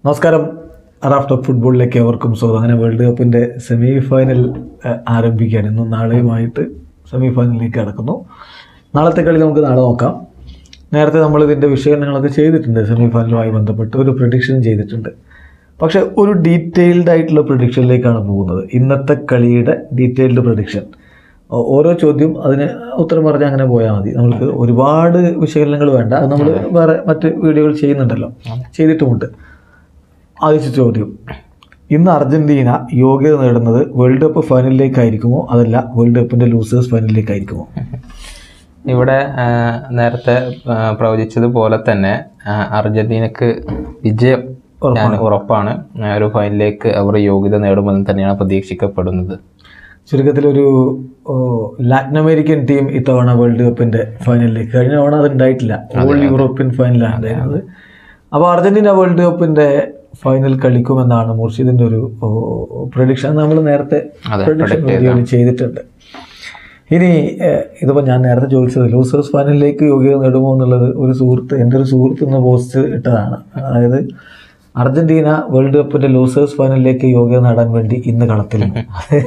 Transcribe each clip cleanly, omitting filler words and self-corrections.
നമസ്കാരം. Raft of ഫുട്ബോളിലേക്ക് അവർക്കും സ്വാഗതം. അങ്ങനെ വേൾഡ് കപ്പിൻ്റെ സെമി ഫൈനൽ ആരംഭിക്കുകയാണ്. ഇന്നും നാളെയുമായിട്ട് സെമി ഫൈനലിലേക്ക് കടക്കുന്നു. നാളത്തെ കളി നമുക്ക് നാളെ നോക്കാം. നേരത്തെ നമ്മൾ ഇതിൻ്റെ വിശകലനങ്ങളൊക്കെ ചെയ്തിട്ടുണ്ട്. സെമി ഫൈനലുമായി ബന്ധപ്പെട്ട് ഒരു പ്രഡിക്ഷൻ ചെയ്തിട്ടുണ്ട്. പക്ഷേ ഒരു ഡീറ്റെയിൽഡ് ആയിട്ടുള്ള പ്രഡിക്ഷനിലേക്കാണ് പോകുന്നത്. ഇന്നത്തെ കളിയുടെ ഡീറ്റെയിൽഡ് പ്രഡിക്ഷൻ. ഓരോ ചോദ്യം അതിന് ഉത്തരം പറഞ്ഞാൽ അങ്ങനെ പോയാൽ മതി. നമുക്ക് ഒരുപാട് വിശകലനങ്ങൾ വേണ്ട. അത് നമ്മൾ വേറെ മറ്റ് വീഡിയോകൾ ചെയ്യുന്നുണ്ടല്ലോ, ചെയ്തിട്ടുമുണ്ട്. ആദ്യത്തെ ചോദ്യം, ഇന്ന് അർജൻറ്റീന യോഗ്യത നേടുന്നത് വേൾഡ് കപ്പ് ഫൈനലിലേക്കായിരിക്കുമോ അതല്ല വേൾഡ് കപ്പിൻ്റെ ലൂസേഴ്സ് ഫൈനലിലേക്കായിരിക്കുമോ? ഇവിടെ നേരത്തെ പ്രവചിച്ചതുപോലെ തന്നെ അർജന്റീനക്ക് വിജയം ഉറപ്പാണ്. ഒരു ഫൈനലിലേക്ക് അവർ യോഗ്യത നേടുമെന്ന് തന്നെയാണ് പ്രതീക്ഷിക്കപ്പെടുന്നത്. ചുരുക്കത്തിലൊരു ലാറ്റിൻ അമേരിക്കൻ ടീം ഇത്തവണ വേൾഡ് കപ്പിൻ്റെ ഫൈനലിലേക്ക്, കഴിഞ്ഞ തവണ അത് ഉണ്ടായിട്ടില്ല, ഓൾ യൂറോപ്യൻ ഫൈനലാണ് ഉണ്ടായിരുന്നത്. അപ്പോൾ അർജന്റീന വേൾഡ് കപ്പിൻ്റെ ഫൈനൽ കളിക്കുമെന്നാണ് മുർഷിദിൻ്റെ ഒരു പ്രഡിക്ഷൻ. നമ്മൾ നേരത്തെ പ്രഡിക്ഷൻ വീഡിയോ ചെയ്തിട്ടുണ്ട്. ഇനി ഇതിപ്പോൾ ഞാൻ നേരത്തെ ചോദിച്ചത് ലൂസേഴ്സ് ഫൈനലിലേക്ക് യോഗ്യത നേടുമോ എന്നുള്ളത് എൻ്റെ ഒരു സുഹൃത്ത് ഇന്ന് പോസ്റ്റ് ഇട്ടതാണ്. അതായത് അർജന്റീന വേൾഡ് കപ്പിൻ്റെ ലൂസേഴ്സ് ഫൈനലിലേക്ക് യോഗ്യത നേടാൻ വേണ്ടി ഇന്ന് കളത്തിലുണ്ട്.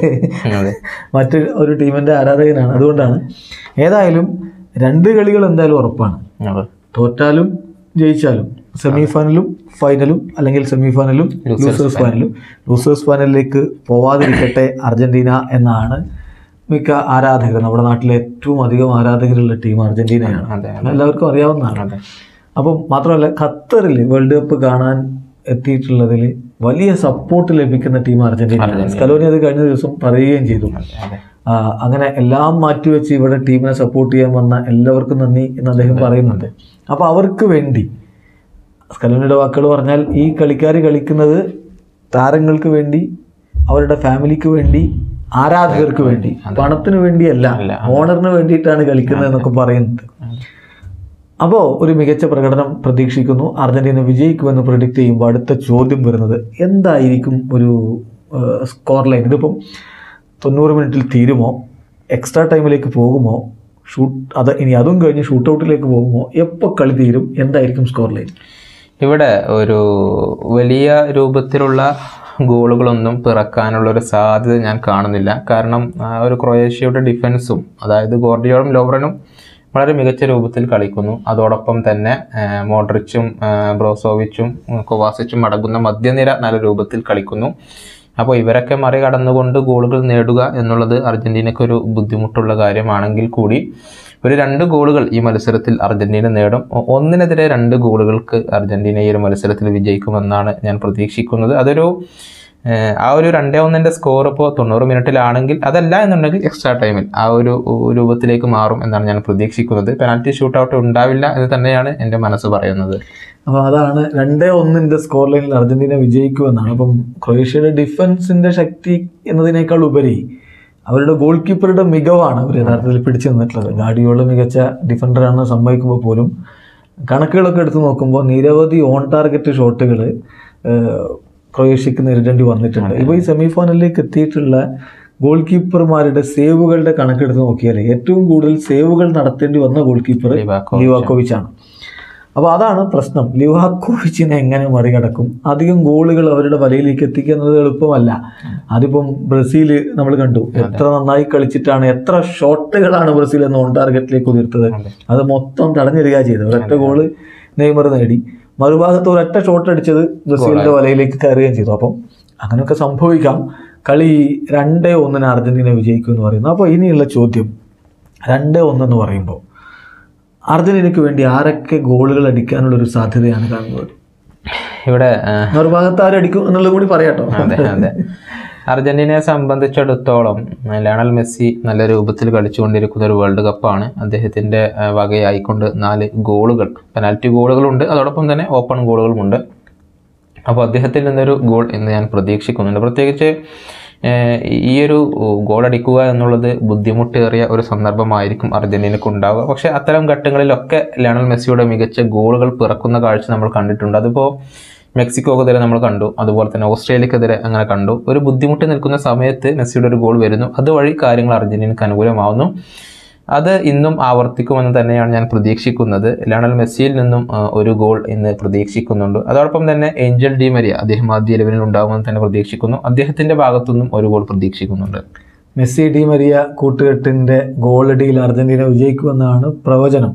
മറ്റ് ഒരു ടീമിൻ്റെ ആരാധകനാണ്. അതുകൊണ്ടാണ്. ഏതായാലും രണ്ട് കളികൾ എന്തായാലും ഉറപ്പാണ്. തോറ്റാലും ജയിച്ചാലും സെമി ഫൈനലും ഫൈനലും, അല്ലെങ്കിൽ സെമി ഫൈനലും ലൂസേഴ്സ് ഫൈനലിലേക്ക് പോവാതിരിക്കട്ടെ അർജന്റീന എന്നാണ് മിക്ക ആരാധകർ. നമ്മുടെ നാട്ടിലെ ഏറ്റവും അധികം ആരാധകരുള്ള ടീം അർജന്റീനയാണ്, എല്ലാവർക്കും അറിയാവുന്നതാണ്. അപ്പം മാത്രമല്ല, ഖത്തറിൽ വേൾഡ് കപ്പ് കാണാൻ എത്തിയിട്ടുള്ളതിൽ വലിയ സപ്പോർട്ട് ലഭിക്കുന്ന ടീം അർജന്റീനയാണ്. സ്കലോനി അത് കഴിഞ്ഞ ദിവസം പറയുകയും ചെയ്തു. അങ്ങനെ എല്ലാം മാറ്റിവെച്ച് ഇവിടെ ടീമിനെ സപ്പോർട്ട് ചെയ്യാൻ വന്ന എല്ലാവർക്കും നന്ദി എന്ന് അദ്ദേഹം പറയുന്നുണ്ട്. അപ്പോൾ അവർക്ക് വേണ്ടി, സ്കലോനിയുടെ വാക്കുകൾ പറഞ്ഞാൽ, ഈ കളിക്കാർ കളിക്കുന്നത് താരങ്ങൾക്ക് വേണ്ടി, അവരുടെ ഫാമിലിക്ക് വേണ്ടി, ആരാധകർക്ക് വേണ്ടി, പണത്തിന് വേണ്ടിയല്ല, ഓണറിന് വേണ്ടിയിട്ടാണ് കളിക്കുന്നത് എന്നൊക്കെ പറയുന്നുണ്ട്. അപ്പോൾ ഒരു മികച്ച പ്രകടനം പ്രതീക്ഷിക്കുന്നു. അർജന്റീന വിജയിക്കുമെന്ന് പ്രഡിക്റ്റ് ചെയ്യുമ്പോൾ അടുത്ത ചോദ്യം വരുന്നത്, എന്തായിരിക്കും ഒരു സ്കോർ ലൈൻ? ഇതിപ്പം 90 മിനിറ്റിൽ തീരുമോ, എക്സ്ട്രാ ടൈമിലേക്ക് പോകുമോ, ഇനി അതും കഴിഞ്ഞ് ഷൂട്ടൗട്ടിലേക്ക് പോകുമോ, എപ്പോൾ കളി തീരും, എന്തായിരിക്കും സ്കോർ ലൈൻ? ഇവിടെ ഒരു വലിയ രൂപത്തിലുള്ള ഗോളുകളൊന്നും പിറക്കാനുള്ളൊരു സാധ്യത ഞാൻ കാണുന്നില്ല. കാരണം ഒരു ക്രൊയേഷ്യയുടെ ഡിഫൻസും, അതായത് ഗോർഡിയോളും ലോവ്റനും വളരെ മികച്ച രൂപത്തിൽ കളിക്കുന്നു. അതോടൊപ്പം തന്നെ മോഡ്രിച്ചും ബ്രോസോവിച്ചും കൊവാസിച്ചും അടങ്ങുന്ന മധ്യനിര നല്ല രൂപത്തിൽ കളിക്കുന്നു. അപ്പോൾ ഇവരൊക്കെ മറികടന്നുകൊണ്ട് ഗോളുകൾ നേടുക എന്നുള്ളത് അർജന്റീനയ്ക്കൊരു ബുദ്ധിമുട്ടുള്ള കാര്യമാണെങ്കിൽ കൂടി ഒരു 2 ഗോളുകൾ ഈ മത്സരത്തിൽ അർജന്റീന നേടും. 1-നെതിരെ 2 ഗോളുകൾക്ക് അർജന്റീന ഈ ഒരു മത്സരത്തിൽ വിജയിക്കുമെന്നാണ് ഞാൻ പ്രതീക്ഷിക്കുന്നത്. ആ ഒരു 2-1 സ്കോർ ഇപ്പോൾ 90 മിനിറ്റിലാണെങ്കിൽ, അതല്ല എന്നുണ്ടെങ്കിൽ എക്സ്ട്രാ ടൈമിൽ ആ ഒരു രൂപത്തിലേക്ക് മാറും എന്നാണ് ഞാൻ പ്രതീക്ഷിക്കുന്നത്. പെനാൽറ്റി ഷൂട്ടൗട്ട് ഉണ്ടാവില്ല എന്ന് തന്നെയാണ് എൻ്റെ മനസ്സ് പറയുന്നത്. അപ്പോൾ അതാണ് 2-1 സ്കോർ ലൈനിൽ അർജന്റീന വിജയിക്കുമെന്നാണ്. അപ്പം ക്രൊയേഷ്യയുടെ ഡിഫൻസിൻ്റെ ശക്തി എന്നതിനേക്കാൾ ഉപരി അവരുടെ ഗോൾ കീപ്പറുടെ മികവാണ് അവർ യഥാർത്ഥത്തിൽ പിടിച്ചു നിന്നിട്ടുള്ളത്. ഗാർഡിയോള മികച്ച ഡിഫൻഡറാണെന്ന് സമ്മതിക്കുമ്പോൾ പോലും കണക്കുകളൊക്കെ എടുത്ത് നോക്കുമ്പോൾ നിരവധി ഓൺ ടാർഗറ്റ് ഷോട്ടുകൾ ക്രൊയേഷ്യക്ക് നേരിടേണ്ടി വന്നിട്ടുണ്ട്. ഇപ്പോൾ ഈ സെമി ഫൈനലിലേക്ക് എത്തിയിട്ടുള്ള ഗോൾ കീപ്പർമാരുടെ സേവുകളുടെ കണക്കെടുത്ത് നോക്കിയാൽ ഏറ്റവും കൂടുതൽ സേവുകൾ നടത്തേണ്ടി വന്ന ഗോൾ കീപ്പർ ലിവാക്കോവിച്ചാണ്. അപ്പോൾ അതാണ് പ്രശ്നം. ലിവാക്കോവിച്ചിനെ എങ്ങനെ മറികടക്കും? അധികം ഗോളുകൾ അവരുടെ വലയിലേക്ക് എത്തിക്കുക എന്നത് എളുപ്പമല്ല. അതിപ്പം ബ്രസീൽ നമ്മൾ കണ്ടു, എത്ര നന്നായി കളിച്ചിട്ടാണ്, എത്ര ഷോട്ടുകളാണ് ബ്രസീൽ എന്ന് ഓൺ ടാർഗറ്റിലേക്ക് ഉതിർത്തത്. അത് മൊത്തം തടഞ്ഞിടുക ചെയ്തത്. ഒരൊറ്റ ഗോള് നെയ്മർ നേടി, മറുഭാഗത്ത് ഒരൊറ്റ ഷോട്ട് അടിച്ചത് ബ്രസീലിൻ്റെ വലയിലേക്ക് കയറുകയും ചെയ്തു. അപ്പം അങ്ങനെയൊക്കെ സംഭവിക്കാം. കളി 2-1 അർജന്റീന വിജയിക്കും എന്ന് പറയുന്നു. അപ്പോൾ ഇനിയുള്ള ചോദ്യം, 2-1 എന്ന് പറയുമ്പോൾ അർജന്റീനയ്ക്ക് വേണ്ടി ആരൊക്കെ ഗോളുകൾ അടിക്കാനുള്ളൊരു സാധ്യതയാണ് കാണുന്നത്? ഇവിടെ മറുഭാഗത്ത് ആരടിക്കും എന്നുള്ളത് കൂടി പറയാട്ടോ. അതെ, അർജന്റീനയെ സംബന്ധിച്ചിടത്തോളം ലയണൽ മെസ്സി നല്ല രൂപത്തിൽ കളിച്ചുകൊണ്ടിരിക്കുന്ന ഒരു വേൾഡ് കപ്പാണ്. അദ്ദേഹത്തിൻ്റെ വകയായിക്കൊണ്ട് 4 ഗോളുകൾ, പെനാൽറ്റി ഗോളുകളുണ്ട്, അതോടൊപ്പം തന്നെ ഓപ്പൺ ഗോളുകളുമുണ്ട്. അപ്പോൾ അദ്ദേഹത്തിൽ നിന്നൊരു ഗോൾ എന്ന് ഞാൻ പ്രതീക്ഷിക്കുന്നുണ്ട്. പ്രത്യേകിച്ച് ഈ ഒരു ഗോൾ അടിക്കുക എന്നുള്ളത് ബുദ്ധിമുട്ടേറിയ ഒരു സന്ദർഭമായിരിക്കും അർജന്റീനയ്ക്ക് ഉണ്ടാവുക. പക്ഷേ അത്തരം ഘട്ടങ്ങളിലൊക്കെ ലയണൽ മെസ്സിയുടെ മികച്ച ഗോളുകൾ പിറക്കുന്ന കാഴ്ച നമ്മൾ കണ്ടിട്ടുണ്ട്. അതിപ്പോൾ മെക്സിക്കോക്കെതിരെ നമ്മൾ കണ്ടു, അതുപോലെ തന്നെ ഓസ്ട്രേലിയക്കെതിരെ അങ്ങനെ കണ്ടു. ഒരു ബുദ്ധിമുട്ട് നിൽക്കുന്ന സമയത്ത് മെസ്സിയുടെ ഒരു ഗോൾ വരുന്നു, അതുവഴി കാര്യങ്ങൾ അർജന്റീനയ്ക്ക് അനുകൂലമാവുന്നു. അത് ഇന്നും ആവർത്തിക്കുമെന്ന് തന്നെയാണ് ഞാൻ പ്രതീക്ഷിക്കുന്നത്. ലയണൽ മെസ്സിയിൽ നിന്നും ഒരു ഗോൾ ഇന്ന് പ്രതീക്ഷിക്കുന്നുണ്ട്. അതോടൊപ്പം തന്നെ ഏഞ്ചൽ ഡി മരിയ അദ്ദേഹം ആദ്യ 11-ൽ ഉണ്ടാകുമെന്ന് തന്നെ പ്രതീക്ഷിക്കുന്നു. അദ്ദേഹത്തിൻ്റെ ഭാഗത്തുനിന്നും ഒരു ഗോൾ പ്രതീക്ഷിക്കുന്നുണ്ട്. മെസ്സി ഡി മരിയ കൂട്ടുകെട്ടിൻ്റെ ഗോളടിയിൽ അർജന്റീന വിജയിക്കുമെന്നാണ് പ്രവചനം.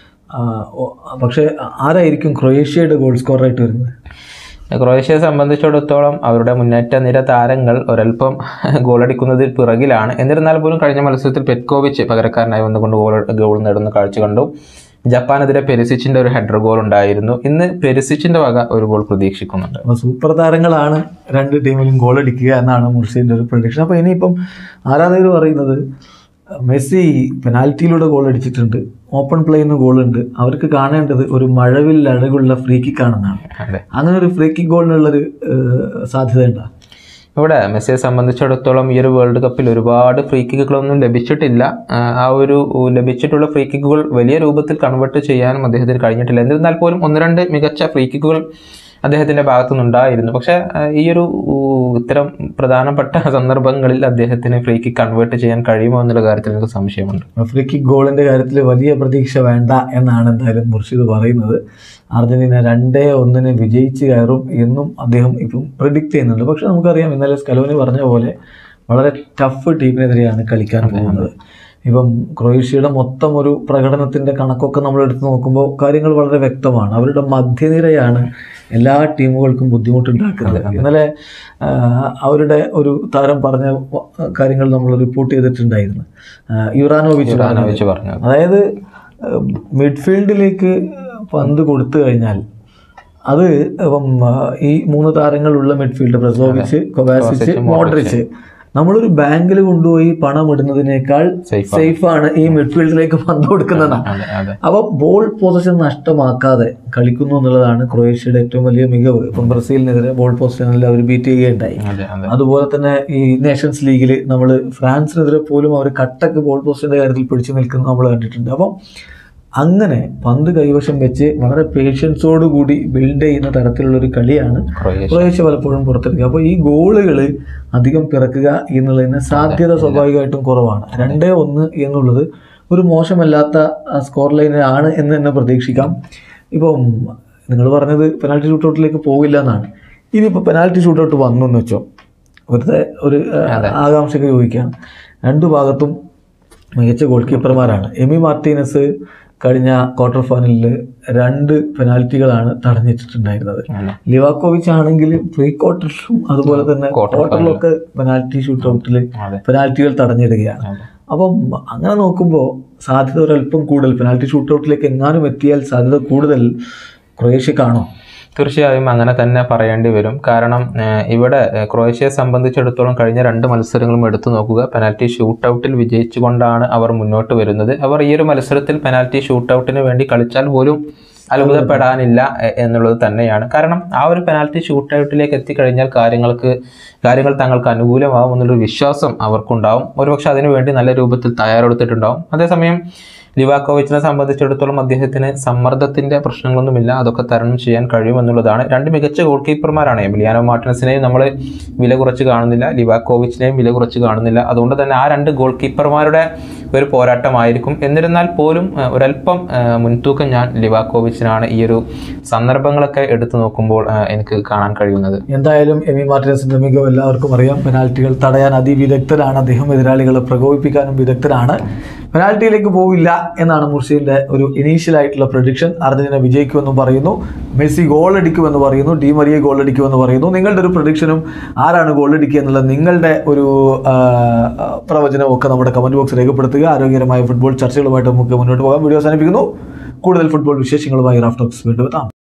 പക്ഷേ ആരായിരിക്കും ക്രൊയേഷ്യയുടെ ഗോൾ സ്കോറായിട്ട് വരുന്നത്? ക്രൊയേഷ്യയെ സംബന്ധിച്ചിടത്തോളം അവരുടെ മുന്നേറ്റ നിര താരങ്ങൾ ഒരൽപ്പം ഗോളടിക്കുന്നതിൽ പിറകിലാണ്. എന്നിരുന്നാൽ പോലും കഴിഞ്ഞ മത്സരത്തിൽ പെറ്റ്കോവിച്ച് പകരക്കാരനായി വന്നുകൊണ്ട് ഗോൾ നേടുന്ന കാഴ്ച കണ്ടു. ജപ്പാനെതിരെ പെരിസിച്ചിൻ്റെ ഒരു ഹെഡർ ഗോൾ ഉണ്ടായിരുന്നു. ഇന്ന് പെരിസിച്ചിൻ്റെ വക ഒരു ഗോൾ പ്രതീക്ഷിക്കുന്നുണ്ട്. അപ്പോൾ സൂപ്പർ താരങ്ങളാണ് രണ്ട് ടീമിലും ഗോൾ അടിക്കുക എന്നാണ് മുർഷിൻ്റെ ഒരു പ്രഡിക്ഷൻ. അപ്പോൾ ഇനിയിപ്പം ആരാധകർ പറയുന്നത് മെസ്സി പെനാൽറ്റിയിലൂടെ ഗോൾ അടിച്ചിട്ടുണ്ട്, ഓപ്പൺ പ്ലേന്ന് ഗോളുണ്ട്, അവർക്ക് കാണേണ്ടത് ഒരു മഴവിൽ അഴകുള്ള ഫ്രീ കിക്ക് ആണെന്നാണ്. അങ്ങനെ ഒരു ഫ്രീ കിക്ക് ഗോളിനുള്ളൊരു സാധ്യത ഉണ്ടോ? ഇവിടെ മെസ്സിയെ സംബന്ധിച്ചിടത്തോളം ഈ ഒരു വേൾഡ് കപ്പിൽ ഒരുപാട് ഫ്രീ കിക്കുകളൊന്നും ലഭിച്ചിട്ടില്ല. ആ ഒരു ലഭിച്ചിട്ടുള്ള ഫ്രീ കിക്കുകൾ വലിയ രൂപത്തിൽ കൺവേർട്ട് ചെയ്യാനും അദ്ദേഹത്തിന് കഴിഞ്ഞിട്ടില്ല. എന്നിരുന്നാൽ പോലും 1-2 മികച്ച ഫ്രീ കിക്കുകൾ അദ്ദേഹത്തിൻ്റെ ഭാഗത്തുനിന്നുണ്ടായിരുന്നു. പക്ഷേ ഈ ഒരു ഇത്തരം പ്രധാനപ്പെട്ട സന്ദർഭങ്ങളിൽ അദ്ദേഹത്തിന് ഫ്രീ കിക്ക് കൺവേർട്ട് ചെയ്യാൻ കഴിയുമോ എന്നുള്ള കാര്യത്തിൽ എനിക്ക് സംശയമുണ്ട്. ഫ്രീ കിക്ക് ഗോളിൻ്റെ കാര്യത്തിൽ വലിയ പ്രതീക്ഷ വേണ്ട എന്നാണ് എന്തായാലും മുർഷിദ് പറയുന്നത്. അർജന്റീന 2-1 വിജയിച്ച് കയറും എന്നും അദ്ദേഹം ഇപ്പം പ്രിഡിക്റ്റ് ചെയ്യുന്നുണ്ട്. പക്ഷെ നമുക്കറിയാം ഇന്നലെ സ്കലോനി പറഞ്ഞ പോലെ വളരെ ടഫ് ടീമിനെതിരെയാണ് കളിക്കാൻ പോകുന്നത്. ഇപ്പം ക്രൊയേഷ്യയുടെ മൊത്തം ഒരു പ്രകടനത്തിൻ്റെ കണക്കൊക്കെ നമ്മൾ എടുത്ത് നോക്കുമ്പോൾ കാര്യങ്ങൾ വളരെ വ്യക്തമാണ്. അവരുടെ മധ്യനിരയാണ് എല്ലാ ടീമുകൾക്കും ബുദ്ധിമുട്ടുണ്ടാക്കുന്നത്. ഇന്നലെ അവരുടെ ഒരു താരം പറഞ്ഞ കാര്യങ്ങൾ നമ്മൾ റിപ്പോർട്ട് ചെയ്തിട്ടുണ്ടായിരുന്നു. യുറാനോവിച്ച് പറഞ്ഞു, അതായത് മിഡ്ഫീൽഡിലേക്ക് പന്ത് കൊടുത്തു കഴിഞ്ഞാൽ അത് ഇപ്പം ഈ 3 താരങ്ങളുള്ള മിഡ്ഫീൽഡ് ബ്രസോവിച്ച്, കൊവാസിച്ച്, മോഡ്രിച്ച്, നമ്മളൊരു ബാങ്കിൽ കൊണ്ടുപോയി പണം ഇടുന്നതിനേക്കാൾ സേഫാണ് ഈ മിഡ്ഫീൽഡിലേക്ക് പന്ത് കൊടുക്കുന്നതാണ്. അപ്പോൾ ബോൾ പൊസിഷൻ നഷ്ടമാക്കാതെ കളിക്കുന്നു എന്നുള്ളതാണ് ക്രൊയേഷ്യയുടെ ഏറ്റവും വലിയ മികവ്. ഇപ്പം ബ്രസീലിനെതിരെ ബോൾ പൊസിഷനിൽ അവർ ബീറ്റ് ചെയ്യുകയുണ്ടായി. അതുപോലെ തന്നെ ഈ നേഷൻസ് ലീഗിൽ നമ്മൾ ഫ്രാൻസിനെതിരെ പോലും അവർ കട്ടക്ക് ബോൾ പൊസിഷൻ്റെ കാര്യത്തിൽ പിടിച്ചു നിൽക്കുന്നത് നമ്മൾ കണ്ടിട്ടുണ്ട്. അപ്പം അങ്ങനെ പന്ത് കൈവശം വെച്ച് വളരെ പേഷ്യൻസോടുകൂടി ബിൽഡ് ചെയ്യുന്ന തരത്തിലുള്ളൊരു കളിയാണ് ക്രൊയേഷ്യ പലപ്പോഴും പുറത്തെടുക്കുക. അപ്പോൾ ഈ ഗോളുകൾ അധികം പിറക്കുക എന്നുള്ളതിന് സാധ്യത സ്വാഭാവികമായിട്ടും കുറവാണ്. 2-1 എന്നുള്ളത് ഒരു മോശമല്ലാത്ത സ്കോർ ലൈനാണ് എന്ന് തന്നെ പ്രതീക്ഷിക്കാം. ഇപ്പം നിങ്ങൾ പറഞ്ഞത് പെനാൽറ്റി ഷൂട്ടൗട്ടിലേക്ക് പോകില്ല എന്നാണ്. ഇനിയിപ്പോൾ പെനാൽറ്റി ഷൂട്ടൗട്ട് വന്നു എന്ന് വെച്ചോ, വെറുതെ ഒരു ആകാംക്ഷയ്ക്ക് ചോദിക്കുകയാണ്. 2 ഭാഗത്തും മികച്ച ഗോൾ കീപ്പർമാരാണ്. എമി മാർട്ടീനസ് കഴിഞ്ഞ ക്വാർട്ടർ ഫൈനലിൽ 2 പെനാൽറ്റികളാണ് തടഞ്ഞിട്ടുണ്ടായിരുന്നത്. ലിവാക്കോവിച്ച് ആണെങ്കിൽ പ്രീ ക്വാർട്ടറിലും അതുപോലെ തന്നെ ക്വാർട്ടറിലൊക്കെ പെനാൽറ്റി ഷൂട്ടൗട്ടിൽ പെനാൽറ്റികൾ തടഞ്ഞിടുകയാണ്. അപ്പം അങ്ങനെ നോക്കുമ്പോൾ സാധ്യത ഒരല്പം കൂടുതൽ, പെനാൽറ്റി ഷൂട്ടൗട്ടിലേക്ക് എങ്ങാനും എത്തിയാൽ സാധ്യത കൂടുതൽ ക്രൊയേഷ്യക്കാണോ? തീർച്ചയായും അങ്ങനെ തന്നെ പറയേണ്ടി വരും. കാരണം ഇവിടെ ക്രൊയേഷ്യയെ സംബന്ധിച്ചിടത്തോളം കഴിഞ്ഞ 2 മത്സരങ്ങളും എടുത്തു നോക്കുക, പെനാൽറ്റി ഷൂട്ടൗട്ടിൽ വിജയിച്ചുകൊണ്ടാണ് അവർ മുന്നോട്ട് വരുന്നത്. അവർ ഈ ഒരു മത്സരത്തിൽ പെനാൽറ്റി ഷൂട്ടൗട്ടിന് വേണ്ടി കളിച്ചാൽ പോലും അത്ഭുതപ്പെടാനില്ല എന്നുള്ളത് തന്നെയാണ്. കാരണം ആ ഒരു പെനാൽറ്റി ഷൂട്ടൗട്ടിലേക്ക് എത്തിക്കഴിഞ്ഞാൽ കാര്യങ്ങൾ തങ്ങൾക്ക് അനുകൂലമാവും എന്നുള്ളൊരു വിശ്വാസം അവർക്കുണ്ടാവും. ഒരുപക്ഷെ അതിനുവേണ്ടി നല്ല രൂപത്തിൽ തയ്യാറെടുത്തിട്ടുണ്ടാവും. അതേസമയം ലിവാക്കോവിച്ചിനെ സംബന്ധിച്ചിടത്തോളം അദ്ദേഹത്തിന് സമ്മർദ്ദത്തിൻ്റെ പ്രശ്നങ്ങളൊന്നുമില്ല, അതൊക്കെ തരണം ചെയ്യാൻ കഴിയുമെന്നുള്ളതാണ്. 2 മികച്ച ഗോൾ കീപ്പർമാരാണ്. എമിലിയാനോ മാർട്ടിനസിനെയും നമ്മൾ വില കുറച്ച് കാണുന്നില്ല, ലിവാക്കോവിച്ചിനെയും വില കുറച്ച് കാണുന്നില്ല. അതുകൊണ്ട് തന്നെ ആ 2 ഗോൾ കീപ്പർമാരുടെ ഒരു പോരാട്ടമായിരിക്കും. എന്നിരുന്നാൽ പോലും ഒരല്പം മുൻതൂക്കം ഞാൻ ലിവാക്കോവിച്ചിനാണ് ഈ ഒരു സന്ദർഭങ്ങളൊക്കെ എടുത്തു നോക്കുമ്പോൾ എനിക്ക് കാണാൻ കഴിയുന്നത്. എന്തായാലും എമി മാർട്ടിനസിൻ്റെ മികവ് എല്ലാവർക്കും അറിയാം. പെനാൽറ്റികൾ തടയാൻ അതിവിദഗ്ധരാണ് അദ്ദേഹം, എതിരാളികളെ പ്രകോപിപ്പിക്കാനും വിദഗ്ധരാണ്. പെനാൽറ്റിയിലേക്ക് പോവില്ല എന്നാണ് മുർഷിദിൻ്റെ ഒരു ഇനീഷ്യൽ ആയിട്ടുള്ള പ്രഡിക്ഷൻ. അർജന്റീന വിജയിക്കുമെന്നും പറയുന്നു, മെസ്സി ഗോൾ അടിക്കുമെന്ന് പറയുന്നു, ഡി മരിയ ഗോൾ അടിക്കുമെന്ന് പറയുന്നു. നിങ്ങളുടെ ഒരു പ്രഡിക്ഷനും ആരാണ് ഗോൾ അടിക്കുക എന്നുള്ള നിങ്ങളുടെ ഒരു പ്രവചനവും ഒക്കെ നമ്മുടെ കമൻറ്റ് ബോക്സ് രേഖപ്പെടുത്തുക. ആരോഗ്യകരമായ ഫുട്ബോൾ ചർച്ചകളുമായിട്ട് നമുക്ക് മുന്നോട്ട് പോകാം. വീഡിയോ അവസാനിപ്പിക്കുന്നു. കൂടുതൽ ഫുട്ബോൾ വിശേഷങ്ങളുമായി റാഫ് ടോക്സ് വീണ്ടും എത്താം.